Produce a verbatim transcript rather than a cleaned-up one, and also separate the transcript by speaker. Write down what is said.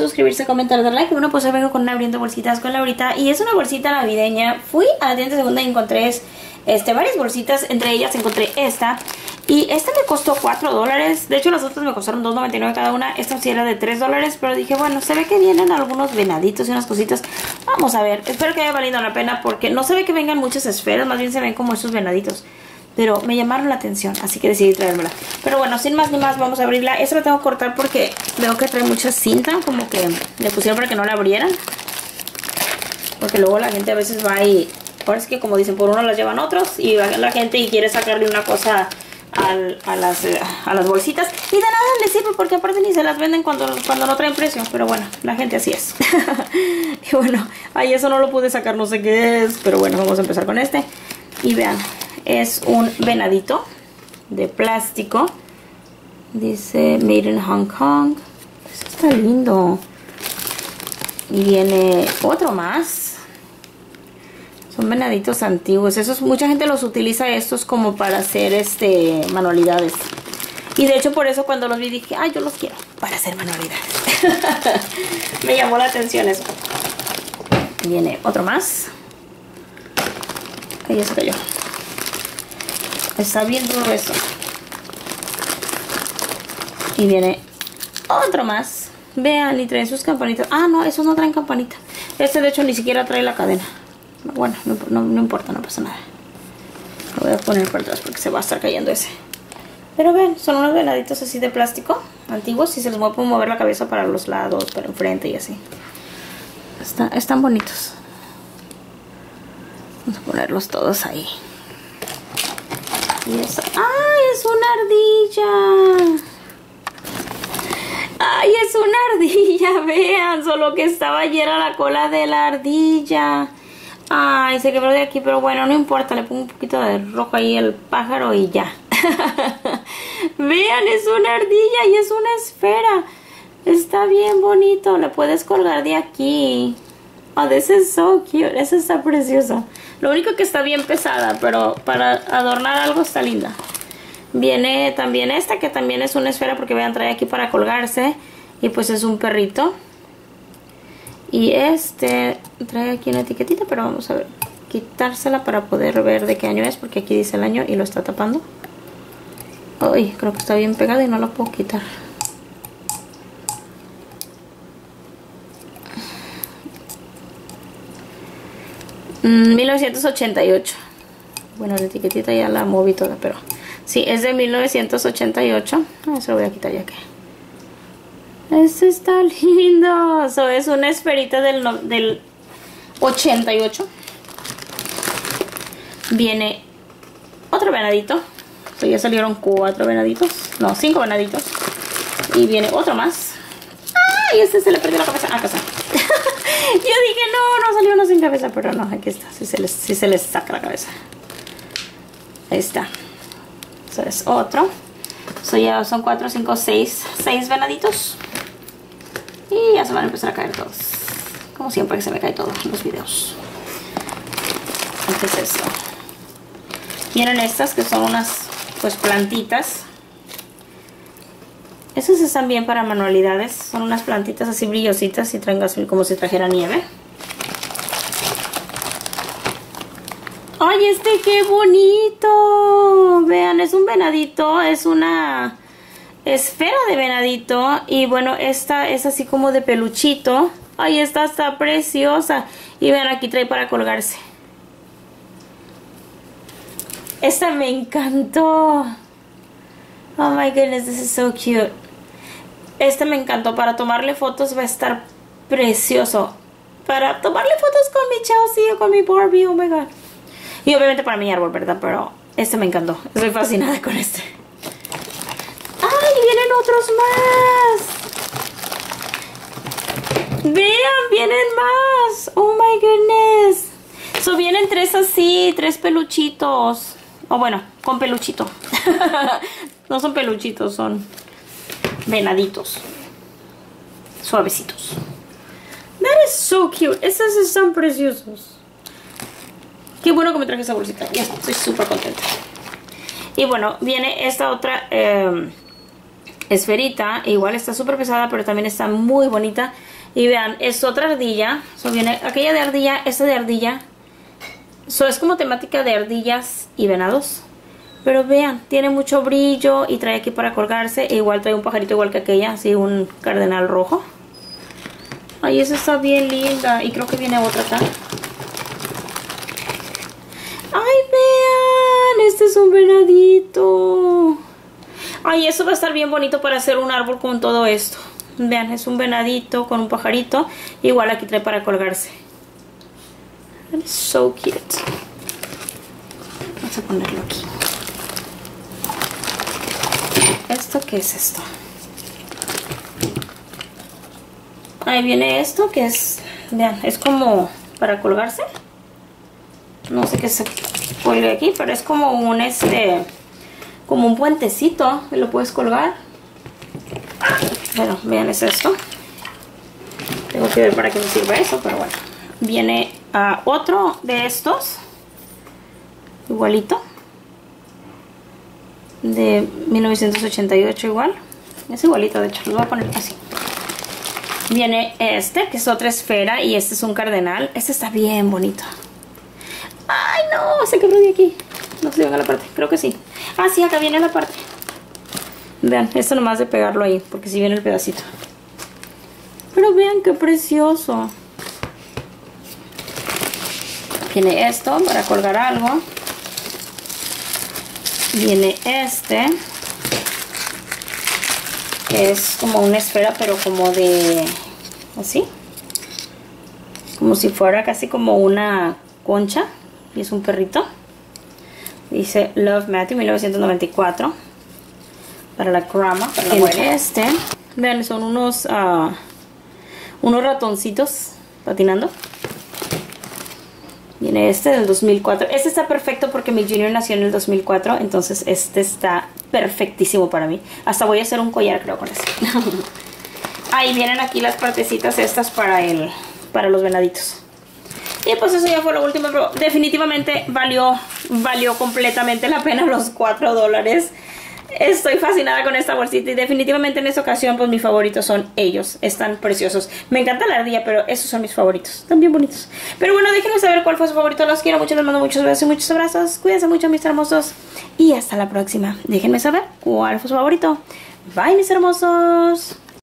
Speaker 1: suscribirse, comentar, dar like. Y bueno, pues hoy vengo con una abriendo bolsitas con Laurita. Y es una bolsita navideña. Fui a la tienda segunda y encontré este, varias bolsitas. Entre ellas encontré esta. Y esta me costó cuatro dólares. De hecho las otras me costaron dos noventa y nueve cada una. Esta sí era de tres dólares. Pero dije, bueno, se ve que vienen algunos venaditos y unas cositas. Vamos a ver. Espero que haya valido la pena porque no se ve que vengan muchas esferas. Más bien se ven como esos venaditos. Pero me llamaron la atención, así que decidí traérmela. Pero bueno, sin más ni más, vamos a abrirla. Esta la tengo que cortar porque veo que trae mucha cinta. Como que le pusieron para que no la abrieran. Porque luego la gente a veces va y... ahora es que como dicen, por uno las llevan otros. Y va la gente y quiere sacarle una cosa al, a, las, a las bolsitas. Y de nada les sirve porque aparte ni se las venden cuando, cuando no traen precio. Pero bueno, la gente así es. Y bueno, ahí eso no lo pude sacar, no sé qué es. Pero bueno, vamos a empezar con este. Y vean. Es un venadito de plástico. Dice Made in Hong Kong. Eso está lindo. Y viene otro más. Son venaditos antiguos. Esos, mucha gente los utiliza estos como para hacer este manualidades. Y de hecho por eso cuando los vi dije, ay, yo los quiero para hacer manualidades. Me llamó la atención eso. Viene otro más. Ahí se cayó. Está bien duro eso. Y viene otro más. Vean, y traen sus campanitas. Ah, no, esos no traen campanita. Este de hecho ni siquiera trae la cadena. Bueno, no, no, no importa, no pasa nada. Lo voy a poner por atrás porque se va a estar cayendo ese. Pero ven, son unos venaditos así de plástico antiguos. Y se les va a poder mover la cabeza para los lados, para enfrente y así. Está, están bonitos. Vamos a ponerlos todos ahí. Y eso. ¡Ay, es una ardilla! ¡Ay, es una ardilla! Vean, solo que estaba ayer a la cola de la ardilla. ¡Ay, se quebró de aquí! Pero bueno, no importa. Le pongo un poquito de rojo ahí al pájaro y ya. Vean, es una ardilla y es una esfera. Está bien bonito. Le puedes colgar de aquí. Oh, this is so cute. Esa está preciosa. Lo único que está bien pesada, pero para adornar algo está linda. Viene también esta, que también es una esfera, porque vean, trae aquí para colgarse. Y pues es un perrito. Y este trae aquí una etiquetita, pero vamos a ver, quitársela para poder ver de qué año es, porque aquí dice el año y lo está tapando. Ay, creo que está bien pegada y no lo puedo quitar. mil novecientos ochenta y ocho. Bueno, la etiquetita ya la moví toda, pero sí, es de mil novecientos ochenta y ocho. Ah, eso lo voy a quitar ya que. Eso está lindo. Eso es una esferita del, no, del ochenta y ocho. Viene otro venadito. So, ya salieron cuatro venaditos. No, cinco venaditos. Y viene otro más. ¡Ay! Este se le perdió la cabeza. Ah, acá está. Yo dije, no, no salió uno sin cabeza, pero no, aquí está, si se les, si se les saca la cabeza. Ahí está. Eso es otro. So ya son cuatro, cinco, seis, seis venaditos. Y ya se van a empezar a caer todos. Como siempre que se me cae todo en los videos. ¿Qué es esto? Miren estas que son unas, pues, plantitas. Esas están bien para manualidades. Son unas plantitas así brillositas y traen azul como si trajera nieve. ¡Ay, este qué bonito! Vean, es un venadito. Es una esfera de venadito. Y bueno, esta es así como de peluchito. ¡Ay, esta está preciosa! Y vean, aquí trae para colgarse. Esta me encantó. Oh my goodness, this is so cute. Este me encantó. Para tomarle fotos va a estar precioso. Para tomarle fotos con mi Chelsea o con mi Barbie, oh my god. Y obviamente para mi árbol, ¿verdad? Pero este me encantó. Estoy fascinada con este. ¡Ay, vienen otros más! Vean, vienen más. Oh my goodness. So vienen tres así, tres peluchitos. O bueno, con peluchito. No son peluchitos, son venaditos. Suavecitos. That is so cute. Estos están preciosos. Qué bueno que me traje esa bolsita. Ya estoy súper contenta. Y bueno, viene esta otra eh, esferita. Igual está súper pesada, pero también está muy bonita. Y vean, es otra ardilla. So, viene aquella de ardilla, esta de ardilla. So, es como temática de ardillas y venados. Pero vean, tiene mucho brillo y trae aquí para colgarse. E igual trae un pajarito igual que aquella, así un cardenal rojo. Ay, esa está bien linda. Y creo que viene otra acá. Ay, vean, este es un venadito. Ay, eso va a estar bien bonito para hacer un árbol con todo esto. Vean, es un venadito con un pajarito. Igual aquí trae para colgarse. It's so cute. Vamos a ponerlo aquí. ¿Esto qué es esto? Ahí viene esto que es, vean, es como para colgarse. No sé qué se cuelga aquí, pero es como un este, como un puentecito que lo puedes colgar. Bueno, vean, es esto. Tengo que ver para qué me sirve eso, pero bueno. Viene uh, otro de estos, igualito, de mil novecientos ochenta y ocho igual. Es igualito, de hecho, lo voy a poner así. Viene este, que es otra esfera, y este es un cardenal. Este está bien bonito. ¡Ay, no! Se quebró de aquí. No se llega a la parte, creo que sí. Ah, sí, acá viene la parte. Vean, esto nomás de pegarlo ahí, porque sí viene el pedacito. Pero vean qué precioso. Viene esto para colgar algo. Viene este, que es como una esfera, pero como de... así. Como si fuera casi como una concha. Y es un perrito. Dice Love Matthew mil novecientos noventa y cuatro. Para la crema. Para la abuela. Este. Vean, son unos... Uh, unos ratoncitos patinando. Viene este del dos mil cuatro. Este está perfecto porque mi Junior nació en el dos mil cuatro. Entonces este está perfectísimo para mí. Hasta voy a hacer un collar, creo, con este. Ahí vienen aquí las partecitas estas para el, para los venaditos. Y pues eso ya fue lo último. Pero definitivamente valió, valió completamente la pena los cuatro dólares. Estoy fascinada con esta bolsita y definitivamente en esta ocasión pues mis favoritos son ellos. Están preciosos. Me encanta la ardilla, pero esos son mis favoritos. Están bien bonitos. Pero bueno, déjenme saber cuál fue su favorito. Los quiero mucho, les mando muchos besos y muchos abrazos. Cuídense mucho, mis hermosos. Y hasta la próxima. Déjenme saber cuál fue su favorito. Bye, mis hermosos.